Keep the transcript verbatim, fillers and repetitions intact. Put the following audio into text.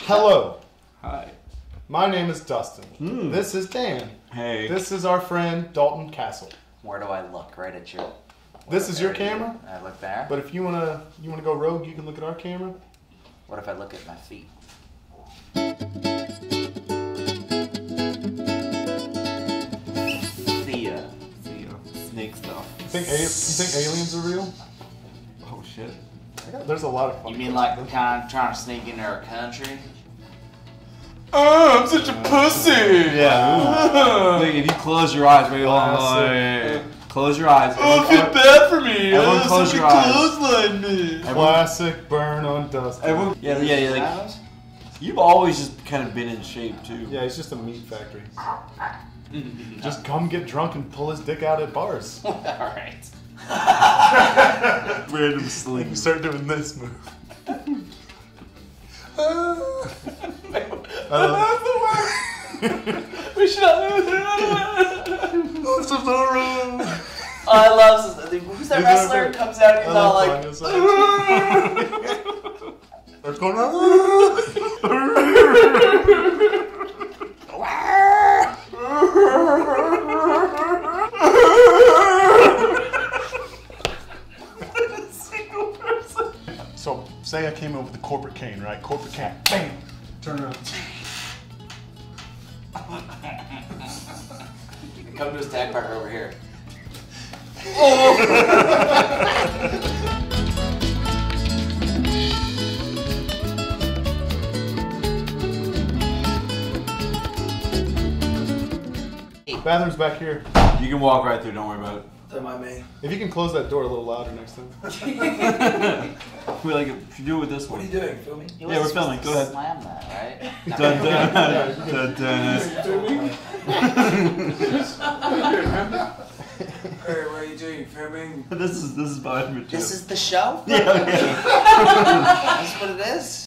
Hello. Hi. My name is Dustin. Mm. This is Dan. Hey. This is our friend Dalton Castle. Where do I look? Right at you. This is your camera. I look there. But if you wanna you wanna go rogue, you can look at our camera. What if I look at my feet? See ya. See ya. Snake stuff. You think a- you think aliens are real? Oh shit. There's a lot of fun. You mean like kind of trying to sneak into our country? Oh, I'm such a pussy. Yeah. Look, if you close your eyes, wait, hold on, hold on, wait, wait, wait. Close your eyes. Oh, I feel bad for me. Everyone close your eyes. Clothesline me. Classic burn on Dustin. Everyone, yeah, yeah, yeah. Like, you've always just kind of been in shape too. Yeah, he's just a meat factory. Just come get drunk and pull his dick out at bars. Alright. Random sling. Start doing this move. That's the worst. We should not do it. Oh, I love this. Who's that wrestler who comes out and he's all like... What's going on? Single person. So, say I came in with the corporate cane, right? Corporate cane. Bam! Turn around. Come to his tag partner over here. Bathroom's back here. You can walk right through. Don't worry about it. Don't mind me. If you can close that door a little louder next time. We like if you do it with this one. What are you doing? Filming? Yeah, we're filming. Go ahead. Slam that, right? Dun dun dun dun. Hey, what are you doing? Filming? This is this is behind me too. This is the show? Yeah, okay. That's what it is?